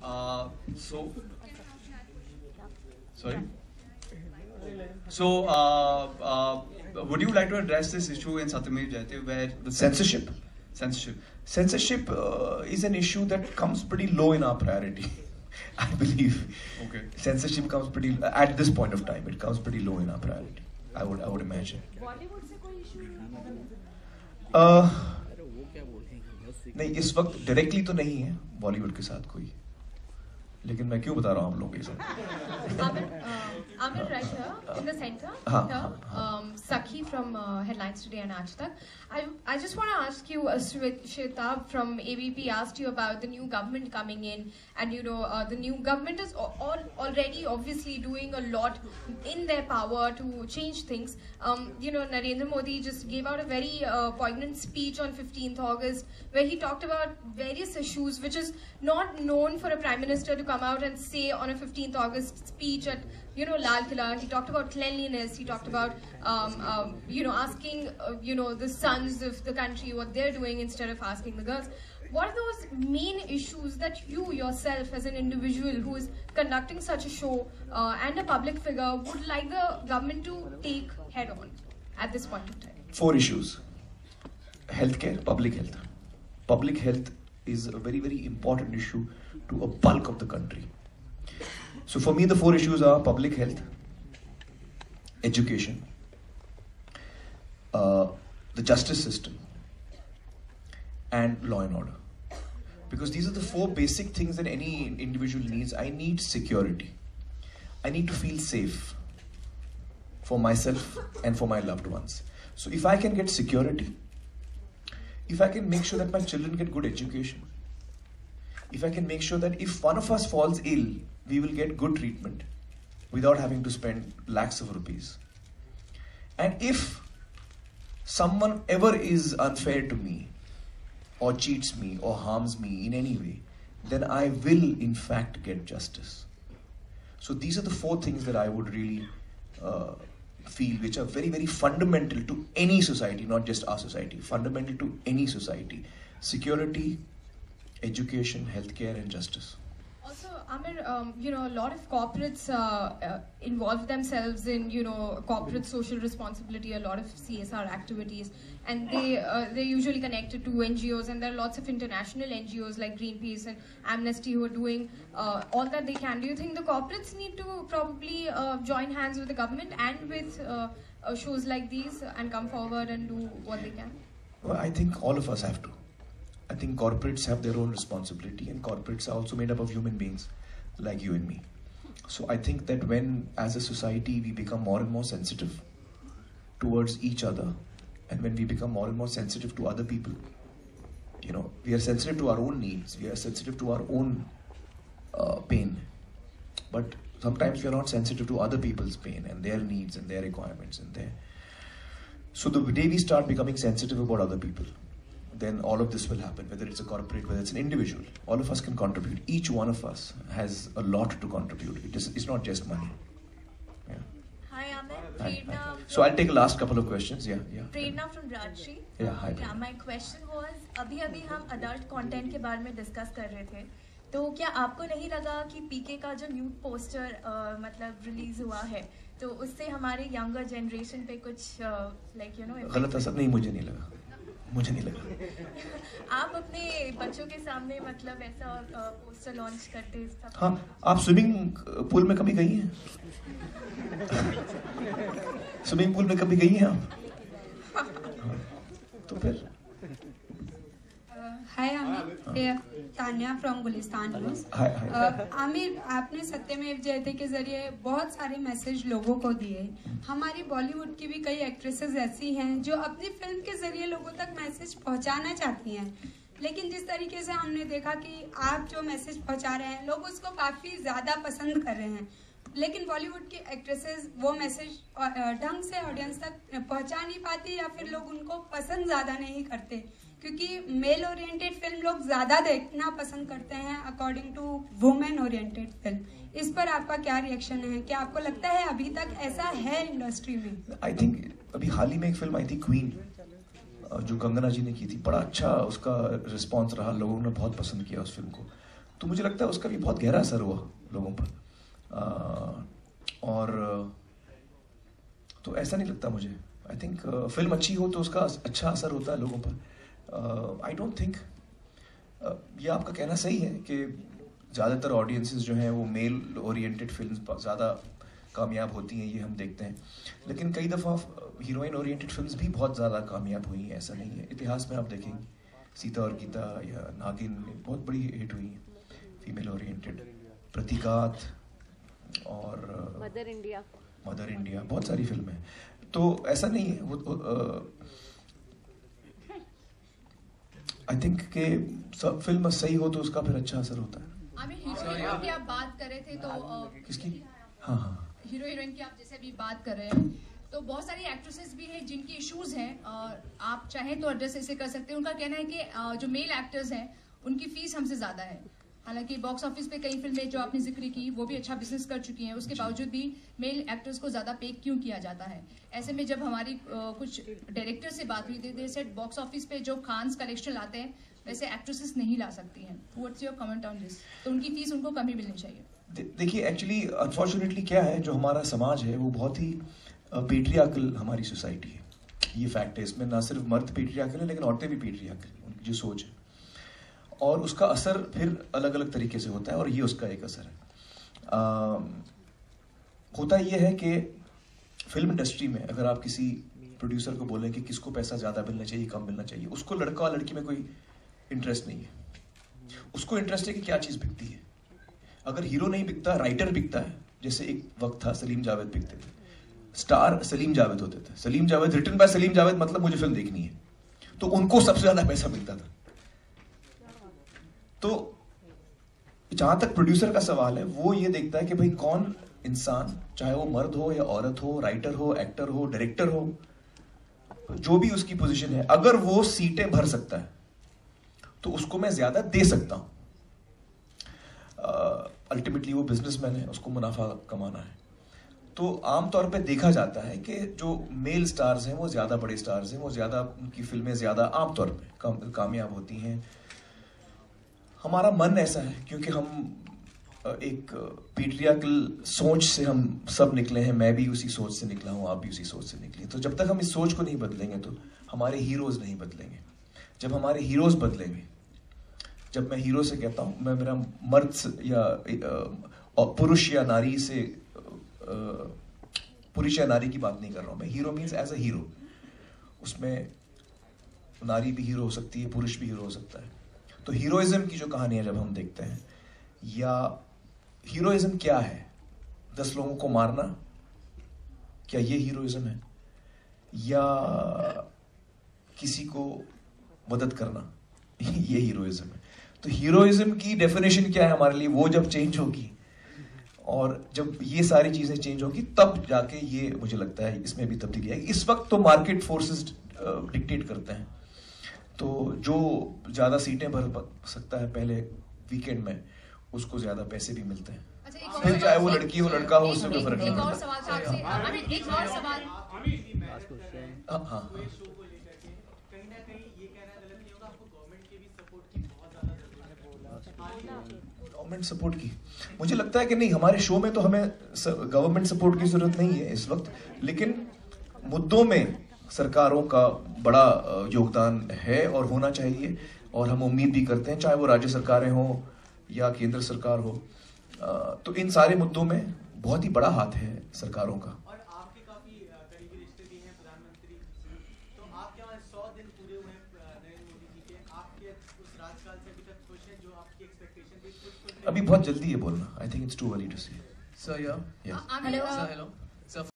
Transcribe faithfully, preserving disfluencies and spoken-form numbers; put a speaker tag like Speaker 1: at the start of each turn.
Speaker 1: Uh, so, sorry. So, uh, uh, would you like to address this issue in Satyamev Jayate where the
Speaker 2: Censorship.
Speaker 1: censorship?
Speaker 2: Censorship uh, is an issue that comes pretty low in our priority. I believe.
Speaker 1: Okay.
Speaker 2: Censorship comes pretty at this point of time. It comes pretty low in our priority. I would I would imagine.
Speaker 3: Bollywood से कोई issue
Speaker 2: Uh, नहीं इस वक्त directly तो नहीं है बॉलीवुड के साथ कोई, लेकिन मैं क्यों बता रहा हूँ आप लोगों के साथ.
Speaker 3: Amir, uh, Amir right here in the center.
Speaker 2: हाँ,
Speaker 3: Here,
Speaker 2: हाँ, हाँ.
Speaker 3: um, Sakhi from uh, Headlines Today and Aaj Tak. I I just want to ask you, uh, Shweta from A B P asked you about the new government coming in, and you know uh, the new government is all, all already obviously doing a lot in their power to change things. Um, you know, Narendra Modi just gave out a very uh, poignant speech on fifteenth August where he talked about various issues, which is not known for a prime minister to come out and say on a fifteenth August speech at, you know, Lal Killa. He talked about cleanliness. He talked about, um, um, you know, asking, uh, you know, the sons of the country what they're doing instead of asking the girls. What are those main issues that you yourself as an individual who is conducting such a show uh, and a public figure would like the government to take head on at this point in time?
Speaker 2: Four issues. Healthcare, public health. Public health is a very, very important issue to a bulk of the country. So for me, the four issues are public health, education, uh, the justice system, and law and order. Because these are the four basic things that any individual needs. I need security. I need to feel safe for myself and for my loved ones. So if I can get security, if I can make sure that my children get good education, if I can make sure that if one of us falls ill, we will get good treatment without having to spend lakhs of rupees. And if someone ever is unfair to me, or cheats me, or harms me in any way, then I will in fact get justice. So these are the four things that I would really uh, feel which are very, very fundamental to any society, not just our society, fundamental to any society. Security, education, healthcare, and justice.
Speaker 3: Also, Amir, um, you know, a lot of corporates uh, uh, involve themselves in, you know, corporate social responsibility, a lot of C S R activities, and they, uh, they're usually connected to N G Os, and there are lots of international N G Os like Greenpeace and Amnesty who are doing uh, all that they can. Do you think the corporates need to probably uh, join hands with the government and with uh, uh, shows like these and come forward and do what they can?
Speaker 2: Well, I think all of us have to. I think corporates have their own responsibility, and corporates are also made up of human beings like you and me. So I think that when, as a society, we become more and more sensitive towards each other, and when we become more and more sensitive to other people, you know, we are sensitive to our own needs, we are sensitive to our own uh, pain, but sometimes we are not sensitive to other people's pain and their needs and their requirements and their... So the day we start becoming sensitive about other people, then all of this will happen, whether it's a corporate, whether it's an individual. All of us can contribute. Each one of us has a lot to contribute. It is, it's not just money. Yeah.
Speaker 4: Hi, Amir.
Speaker 2: Hi,
Speaker 4: Prerna.
Speaker 2: hi. So I'll take the last couple of questions. Yeah, yeah.
Speaker 4: Prerna from Rajshri.
Speaker 2: Yeah, hi.
Speaker 4: Yeah, my question was, अभी अभी हम adult content के बारे में discuss कर रहे थे. तो क्या आपको नहीं लगा कि पीके का जो न्यूड पोस्टर मतलब रिलीज हुआ है, तो उससे हमारे यंगर जनरेशन पे कुछ लाइक यू नो
Speaker 2: गलत असर नहीं, मुझे नहीं लगा. मुझे नहीं लगा.
Speaker 4: आप अपने बच्चों के सामने मतलब ऐसा पोस्टर लॉन्च करते हैं?
Speaker 2: हाँ, आप स्विमिंग पूल में कभी गई हैं? स्विमिंग पूल में कभी गई हैं आप? तो फिर
Speaker 5: hi Aamir, Tanya from Gulistan news. Aamir, आपने सत्यमेव जयते के जरिए बहुत सारे मैसेज लोगों को दिए. हमारी बॉलीवुड की भी कई एक्ट्रेसेस ऐसी हैं जो अपनी फिल्म के जरिए लोगों तक मैसेज पहुंचाना चाहती हैं, लेकिन जिस तरीके से हमने देखा कि आप जो मैसेज पहुंचा रहे हैं लोग उसको काफी ज्यादा पसंद कर रहे हैं, लेकिन बॉलीवुड की एक्ट्रेसेस वो मैसेज ढंग से ऑडियंस तक पहुंचा नहीं पाती या फिर लोग उनको पसंद ज्यादा नहीं करते, क्योंकि मेल ओरिएंटेड फिल्म लोग ज्यादा देखना पसंद करते हैं according to women oriented film. इस पर आपका क्या रिएक्शन है? क्या आपको लगता है अभी तक ऐसा है इंडस्ट्री में?
Speaker 2: आई थिंक अभी हाल ही में एक फिल्म आई थी क्वीन, जो कंगना जी ने की थी. बड़ा अच्छा उसका रिस्पॉन्स रहा, लोगों ने बहुत पसंद किया उस फिल्म को. तो मुझे लगता है उसका भी बहुत गहरा असर हुआ लोगों पर। uh, और तो ऐसा नहीं लगता मुझे। आई थिंक फिल्म अच्छी हो तो उसका अच्छा असर होता है लोगों पर। आई डोंट थिंक ये आपका कहना सही है कि ज़्यादातर ऑडियंसेस जो हैं वो मेल ओरिएंटेड फिल्म ज़्यादा कामयाब होती हैं, ये हम देखते हैं। लेकिन कई दफ़ा हीरोइन ओरिएंटेड फिल्म्स भी बहुत ज़्यादा कामयाब हुई हैं, ऐसा नहीं है। इतिहास में आप देखेंगे सीता और गीता या नागिन बहुत बड़ी हिट हुई हैं फीमेल ओरिएंटेड, प्रतीकात और
Speaker 6: मदर इंडिया
Speaker 2: मदर इंडिया, बहुत सारी फिल्में हैं। तो ऐसा नहीं है। वो आई थिंक कि सब फिल्म सही हो तो उसका फिर अच्छा असर होता है।
Speaker 3: आमिर, हीरो हीरोइन की आप बात कर रहे थे तो uh,
Speaker 2: किसकी? हाँ हाँ
Speaker 3: हीरो हीरोइन की आप जैसे अभी बात कर रहे हैं तो बहुत सारी एक्ट्रेसेस भी हैं जिनकी इश्यूज हैं, और आप चाहें तो एड्रेस ऐसे कर सकते हैं। उनका कहना है कि uh, जो मेल एक्टर्स हैं उनकी फीस हमसे ज्यादा है। हालांकि बॉक्स ऑफिस पे कई फिल्में जो आपने जिक्र की वो भी अच्छा बिजनेस कर चुकी हैं, उसके बावजूद भी मेल एक्टर्स को ज्यादा पे क्यों किया जाता है? ऐसे में जब हमारी uh, कुछ डायरेक्टर से बात हुई थी, सेट बॉक्स ऑफिस पे जो खान्स कलेक्शन लाते हैं वैसे एक्ट्रेसेस नहीं ला सकती हैं। What's your comment on this? तो उनकी फीस उनको कम ही मिलनी चाहिए।
Speaker 2: दे, देखिए एक्चुअली अनफॉर्चुनेटली क्या है, जो हमारा समाज है वो बहुत ही पेट्रियार्कल हमारी सोसाइटी है। ये फैक्ट है, इसमें ना सिर्फ मर्द पेट्रियार्कल है लेकिन औरतें भी पेट्रियार्कल, उनकी जो सोच है, और उसका असर फिर अलग अलग तरीके से होता है, और ये उसका एक असर है। आ, होता ये है कि फिल्म इंडस्ट्री में अगर आप किसी प्रोड्यूसर को बोलें कि किसको पैसा ज़्यादा मिलना चाहिए कम मिलना चाहिए, उसको लड़का और लड़की में कोई इंटरेस्ट नहीं है। उसको इंटरेस्ट है कि क्या चीज़ बिकती है। अगर हीरो नहीं बिकता, राइटर बिकता है। जैसे एक वक्त था सलीम जावेद बिकते थे, स्टार सलीम जावेद होते थे। सलीम जावेद, रिटन बाय सलीम जावेद, मतलब मुझे फिल्म देखनी है, तो उनको सबसे ज्यादा पैसा मिलता था। तो जहां तक प्रोड्यूसर का सवाल है, वो ये देखता है कि भाई कौन इंसान, चाहे वो मर्द हो या औरत हो, राइटर हो, एक्टर हो, डायरेक्टर हो, जो भी उसकी पोजीशन है, अगर वो सीटें भर सकता है तो उसको मैं ज्यादा दे सकता हूं। अल्टीमेटली uh, वो बिजनेसमैन है, उसको मुनाफा कमाना है। तो आमतौर पे देखा जाता है कि जो मेल स्टार्स हैं वो ज्यादा बड़े स्टार्स हैं, वो ज्यादा, उनकी फिल्में ज्यादा आमतौर पे काम, कामयाब होती हैं। हमारा मन ऐसा है क्योंकि हम एक पेट्रियार्कल सोच से हम सब निकले हैं। मैं भी उसी सोच से निकला हूं, आप भी उसी सोच से निकले। तो जब तक हम इस सोच को नहीं बदलेंगे तो हमारे हीरोज नहीं बदलेंगे। जब हमारे हीरोज बदलेंगे, जब मैं हीरो से कहता हूं, मैं मेरा मर्द या पुरुष या नारी से, पुरुष या नारी की बात नहीं कर रहा हूं मैं। Hero means as a hero, उसमें नारी भी हीरो हो सकती है, पुरुष भी हीरो हो सकता है। तो हीरोइज्म की जो कहानी है जब हम देखते हैं, या हीरोइज्म क्या है, दस लोगों को मारना, क्या ये हीरोइज्म है? या किसी को मदद करना, ये हीरोइज्म है। तो हीरोइज्म की डेफिनेशन क्या है हमारे लिए, वो जब चेंज होगी और जब ये सारी चीजें चेंज होगी, तब जाके ये, मुझे लगता है इसमें भी तब्दीली आएगी। इस वक्त तो मार्केट फोर्सेस डिक्टेट करते हैं। तो जो ज्यादा सीटें भर सकता है पहले वीकेंड में, उसको ज्यादा पैसे भी मिलते हैं।
Speaker 3: अच्छा,
Speaker 2: फिर चाहे वो लड़की हो लड़का हो, उससे कोई फर्क नहीं
Speaker 3: एक और
Speaker 2: पड़ता।
Speaker 3: सवाल था आपसे, आमिर, एक और सवाल।
Speaker 2: हाँ हाँ गवर्नमेंट सपोर्ट की, मुझे लगता है कि नहीं, हमारे शो में तो हमें गवर्नमेंट सपोर्ट की जरूरत नहीं है इस वक्त, लेकिन मुद्दों में सरकारों का बड़ा योगदान है और होना चाहिए, और हम उम्मीद भी करते हैं, चाहे वो राज्य सरकारें हो या केंद्र सरकार हो। तो इन सारे मुद्दों में बहुत ही बड़ा हाथ है सरकारों का।
Speaker 7: और आपके काफी करीबी रिश्ते भी हैं प्रधानमंत्री, तो आपके वहाँ सौ दिन पूरे हुए नरेंद्र मोदी जी के, आपके उस राजकाल से अभी तक खुश हैं? जो आपकी एक्सपेक्टेशन थी कुछ कुछ
Speaker 2: अभी बहुत जल्दी है बोलना। I think it's too early to say.
Speaker 1: Sir या
Speaker 2: यस
Speaker 3: आमिर,
Speaker 1: सर हेलो।